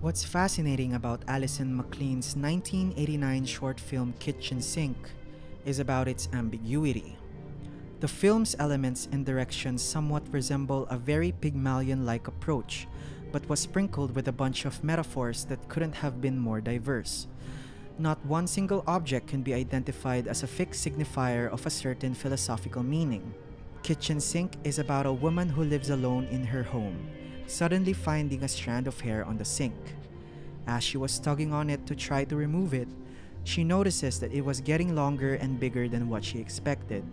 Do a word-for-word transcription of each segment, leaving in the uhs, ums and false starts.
What's fascinating about Alison McLean's nineteen eighty-nine short film Kitchen Sink is about its ambiguity. The film's elements and directions somewhat resemble a very Pygmalion-like approach, but was sprinkled with a bunch of metaphors that couldn't have been more diverse. Not one single object can be identified as a fixed signifier of a certain philosophical meaning. Kitchen Sink is about a woman who lives alone in her home, suddenly finding a strand of hair on the sink. As she was tugging on it to try to remove it, she notices that it was getting longer and bigger than what she expected.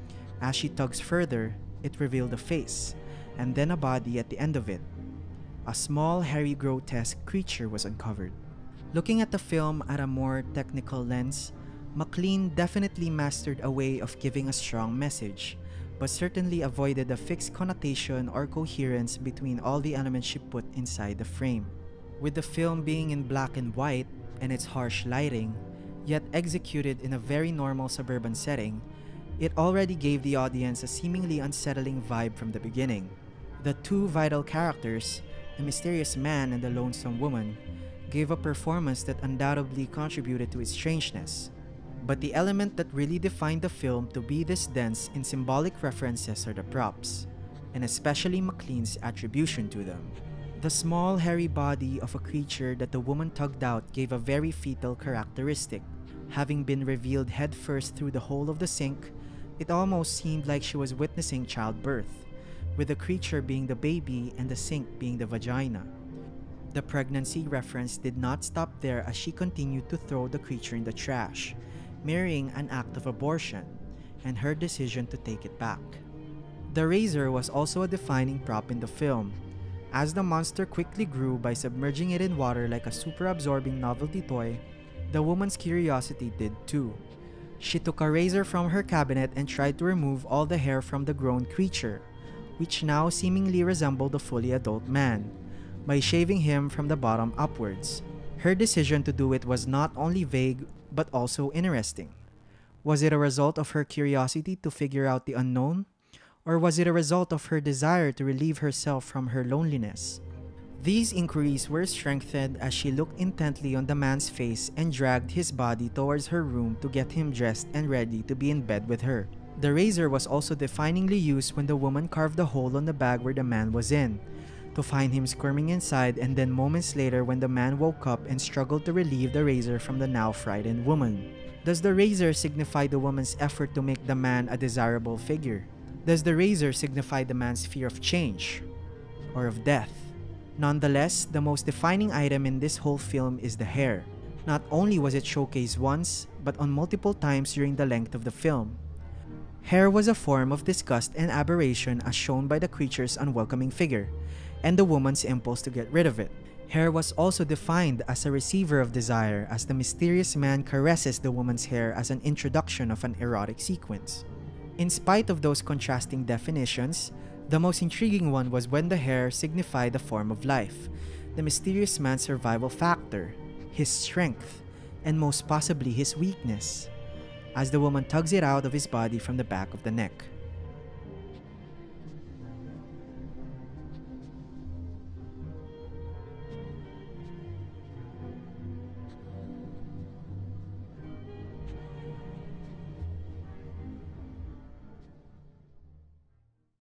As she tugs further, it revealed a face, and then a body at the end of it. A small, hairy, grotesque creature was uncovered. Looking at the film at a more technical lens, McLean definitely mastered a way of giving a strong message, but certainly avoided a fixed connotation or coherence between all the elements she put inside the frame. With the film being in black and white and its harsh lighting, yet executed in a very normal suburban setting, it already gave the audience a seemingly unsettling vibe from the beginning. The two vital characters, the mysterious man and the lonesome woman, gave a performance that undoubtedly contributed to its strangeness. But the element that really defined the film to be this dense in symbolic references are the props, and especially McLean's attribution to them. The small, hairy body of a creature that the woman tugged out gave a very fetal characteristic. Having been revealed headfirst through the hole of the sink, it almost seemed like she was witnessing childbirth, with the creature being the baby and the sink being the vagina. The pregnancy reference did not stop there as she continued to throw the creature in the trash, mirroring an act of abortion, and her decision to take it back. The razor was also a defining prop in the film, as the monster quickly grew by submerging it in water like a super-absorbing novelty toy. The woman's curiosity did too. She took a razor from her cabinet and tried to remove all the hair from the grown creature, which now seemingly resembled a fully adult man, by shaving him from the bottom upwards. Her decision to do it was not only vague, but also interesting. Was it a result of her curiosity to figure out the unknown? Or was it a result of her desire to relieve herself from her loneliness? These inquiries were strengthened as she looked intently on the man's face and dragged his body towards her room to get him dressed and ready to be in bed with her. The razor was also definingly used when the woman carved a hole on the bag where the man was in, to find him squirming inside, and then moments later when the man woke up and struggled to relieve the razor from the now frightened woman. Does the razor signify the woman's effort to make the man a desirable figure? Does the razor signify the man's fear of change or of death? Nonetheless, the most defining item in this whole film is the hair. Not only was it showcased once, but on multiple times during the length of the film. Hair was a form of disgust and aberration as shown by the creature's unwelcoming figure, and the woman's impulse to get rid of it. Hair was also defined as a receiver of desire, as the mysterious man caresses the woman's hair as an introduction of an erotic sequence. In spite of those contrasting definitions, the most intriguing one was when the hair signified the form of life, the mysterious man's survival factor, his strength, and most possibly his weakness, as the woman tugs it out of his body from the back of the neck.